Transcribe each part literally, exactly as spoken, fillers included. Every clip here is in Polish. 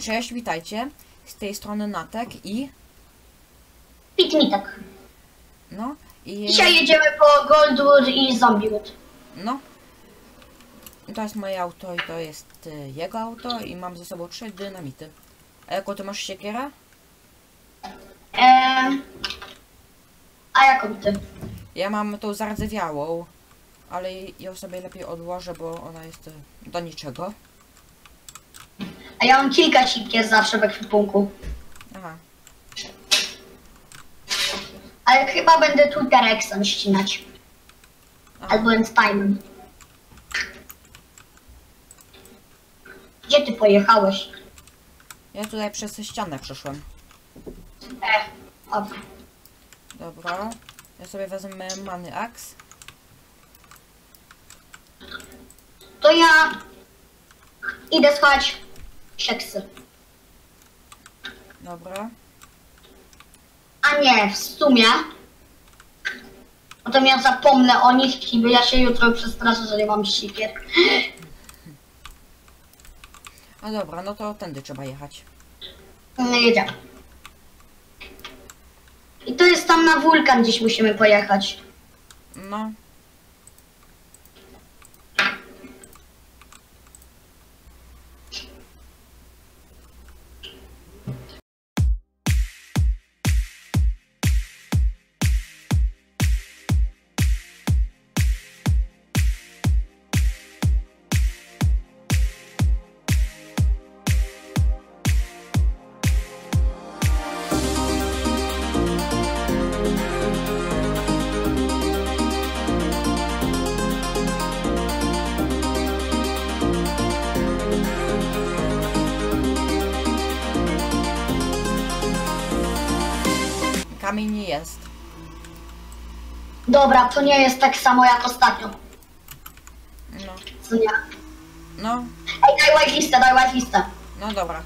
Cześć, witajcie. Z tej strony Natek i... Piknitek. No i... Dzisiaj jedziemy po Goldwood i Zombiewood. No. To jest moje auto i to jest y, jego auto i mam ze sobą trzy dynamity. A jaką ty masz siekierę? Eee... A jaką ty? Ja mam tą zardzewiałą, ale ją sobie lepiej odłożę, bo ona jest y, do niczego. A ja mam kilka sikier zawsze w ekwipunku. Aha. Ale chyba będę tu Derexem ścinać. Aha. Albo Einsteinem. Gdzie ty pojechałeś? Ja tutaj przez ścianę przeszłem. E, dobra. Dobra. Ja sobie wezmę Money Axe. To ja idę schować szeksy. Dobra. A nie, w sumie. Potem ja zapomnę o nich i ja się jutro przestraszę, że nie mam sikier. A dobra, no to tędy trzeba jechać. No jedziemy. I to jest tam na wulkan, gdzieś musimy pojechać. No. Kamień nie jest. Dobra, to nie jest tak samo jak ostatnio. No. Co nie? No. Ej, daj whitelistę, daj whitelistę. No dobra.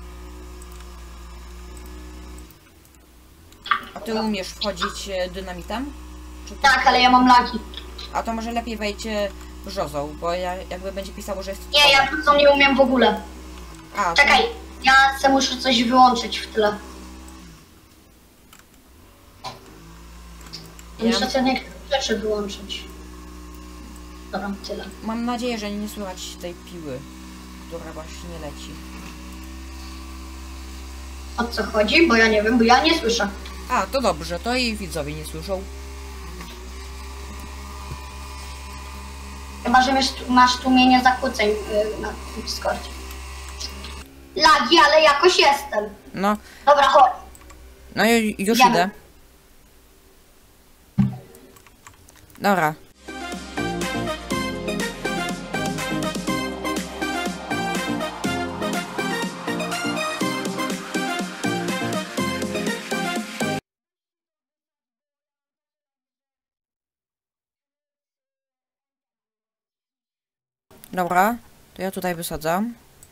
A ty umiesz wchodzić e, dynamitem? Czy ty... Tak, ale ja mam lagi. A to może lepiej wejdź e, brzozą, bo ja, jakby będzie pisało, że jest... Nie, ja to nie umiem w ogóle. A, to... Czekaj, ja se muszę coś wyłączyć w tyle. Ja... Muszę sobie niektóre rzeczy wyłączyć. Dobra, tyle. Mam nadzieję, że nie słychać tej piły, która właśnie leci. O co chodzi? Bo ja nie wiem, bo ja nie słyszę. A, to dobrze, to i widzowie nie słyszą. Chyba, że masz, masz tłumienie zakłóceń yy, na Discordzie. Lagi, ale jakoś jestem. No, Dobra, chodź. no i już Idziemy. idę. Dobra. Dobra, to ja tutaj wysadzam.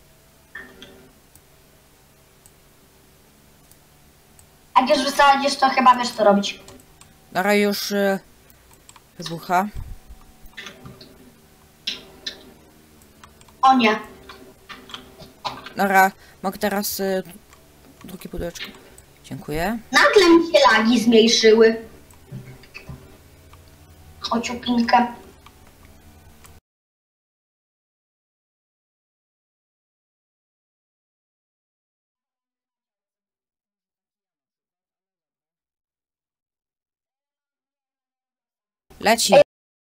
A jak już wysadzisz, to chyba wiesz co robić. Dobra, już y, wybucha. O nie. Dobra, mogę teraz y, drugie pudełeczko. Dziękuję. Nagle mi się lagi zmniejszyły. Ociupinkę. Leci.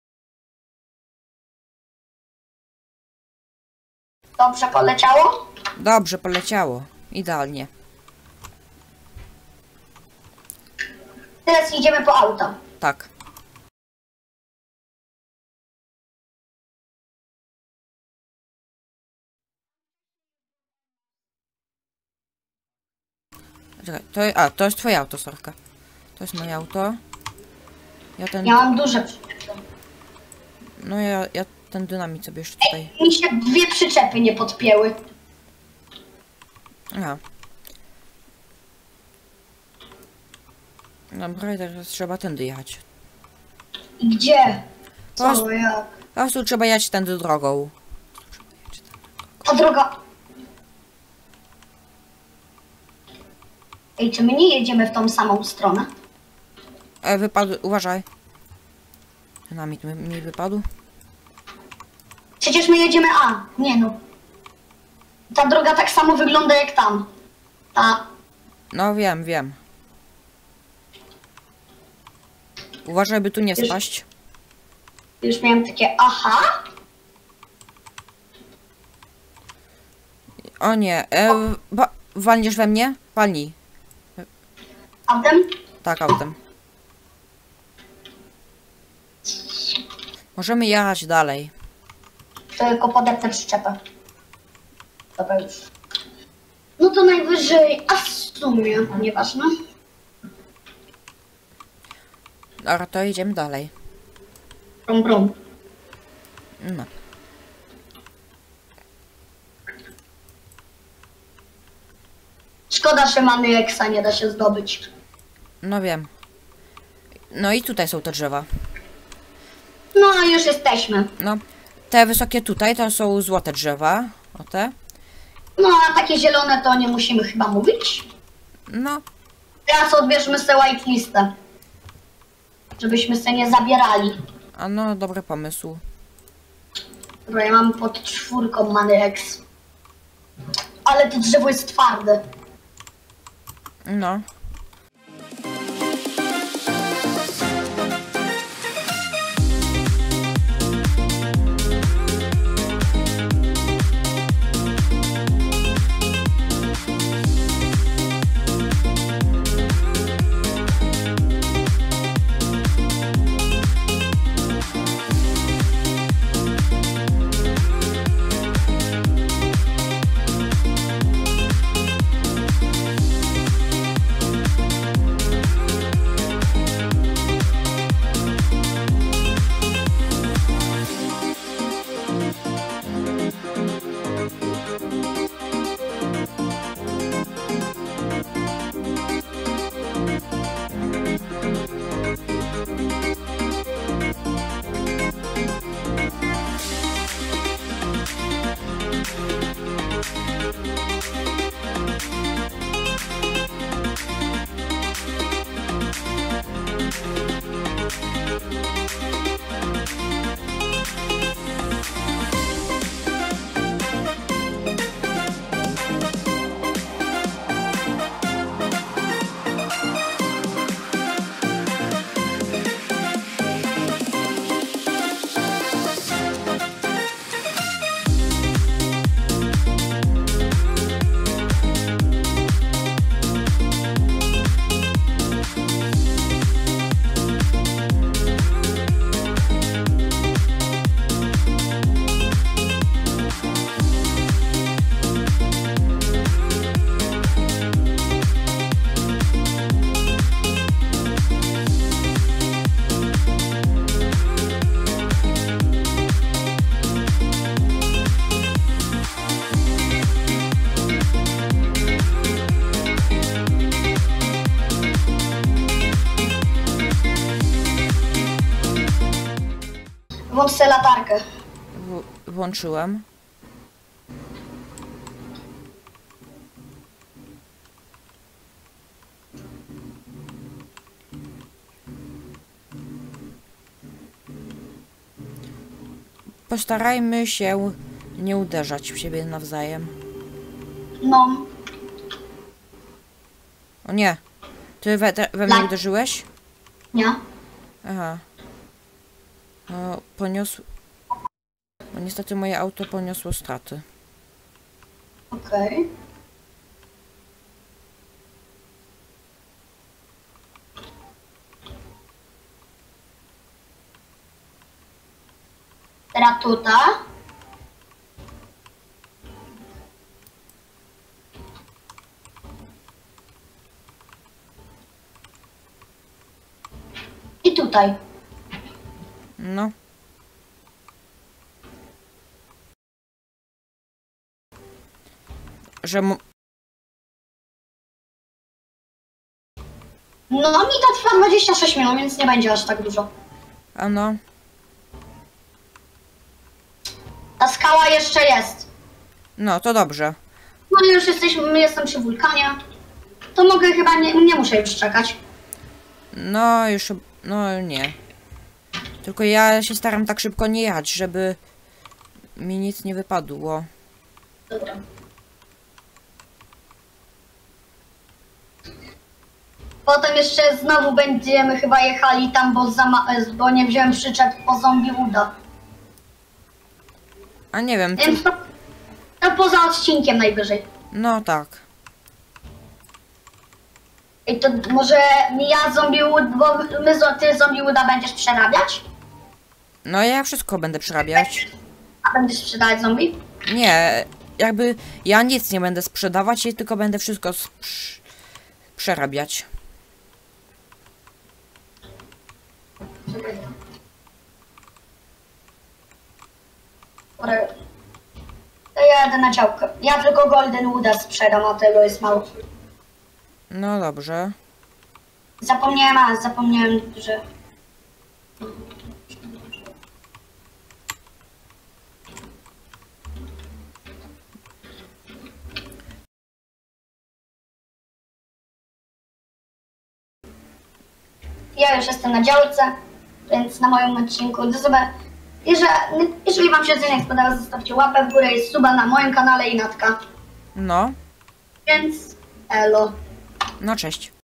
Dobrze poleciało? Dobrze, poleciało. Idealnie. Teraz idziemy po auto. Tak. Czekaj, to, a, to jest twoje auto, Sorka. To jest moje auto. Ja ten... Ja mam duże przyczepy. No ja, ja ten dynamit sobie jeszcze tutaj... Mi się dwie przyczepy nie podpięły. Aha. Dobra, i teraz trzeba tędy jechać. Gdzie? Po prostu, Co, jak? po prostu trzeba jechać tędy drogą. Ta droga... Ej, czy my nie jedziemy w tą samą stronę? E, wypadł, uważaj. Dynamit mi, mi wypadł. Przecież my jedziemy A. Nie no. Ta droga tak samo wygląda jak tam. Ta. No wiem, wiem. Uważaj, by tu nie Już- spaść. Już miałem takie aha. O nie, e, wa walniesz we mnie? Walnij. Autem? Tak, autem. Możemy jechać dalej. Tylko podepnę przyczepę. Dobra już. No to najwyżej, a w sumie, nieważne. Dobra, to idziemy dalej. Brum, brum. No. Szkoda, że mamy eksa nie da się zdobyć. No wiem. No i tutaj są te drzewa. No a już jesteśmy. No, te wysokie tutaj to są złote drzewa. O te. No a takie zielone to nie musimy chyba mówić. No, Teraz odbierzmy sobie whitelistę. Żebyśmy sobie nie zabierali. a no, dobry pomysł. Dobra, ja mam pod czwórką many X. Ale to drzewo jest twarde. No. Włącz sobie latarkę. W włączyłem. Postarajmy się nie uderzać w siebie nawzajem. No. O nie. Ty we, we mnie La- uderzyłeś? Nie? Aha. No, poniosł... No, niestety moje auto poniosło straty. Okej. Teraz tutaj. I tutaj. No. Że mu... No mi to trwa dwadzieścia sześć minut, więc nie będzie aż tak dużo. A no. Ta skała jeszcze jest. No, to dobrze. No i już jesteśmy, my jestem przy wulkanie. to mogę chyba, nie, nie muszę już czekać. No, już... No, nie. Tylko ja się staram tak szybko nie jechać, żeby mi nic nie wypadło. Dobra. Potem jeszcze znowu będziemy chyba jechali tam, bo, za ma- bo nie wziąłem przyczep po zombie uda. A nie wiem, co... Więc to, to poza odcinkiem najwyżej. No tak. I to może ja zombie ud, bo my, zo- ty zombie uda będziesz przerabiać? No ja wszystko będę przerabiać. A będziesz sprzedawać zombie? Nie, jakby ja nic nie będę sprzedawać, ja tylko będę wszystko sprz- przerabiać. Dobra. To ja jadę na działkę. Ja tylko Golden Wooda sprzedam, a tego jest mało. No dobrze. Zapomniałem, a zapomniałem, że... Ja już jestem na działce, więc na moim odcinku do zobaczenia. Jeżeli, jeżeli wam się odcinek spodobał, zostawcie łapę w górę i suba na moim kanale i Natka. No, Więc elo. no cześć.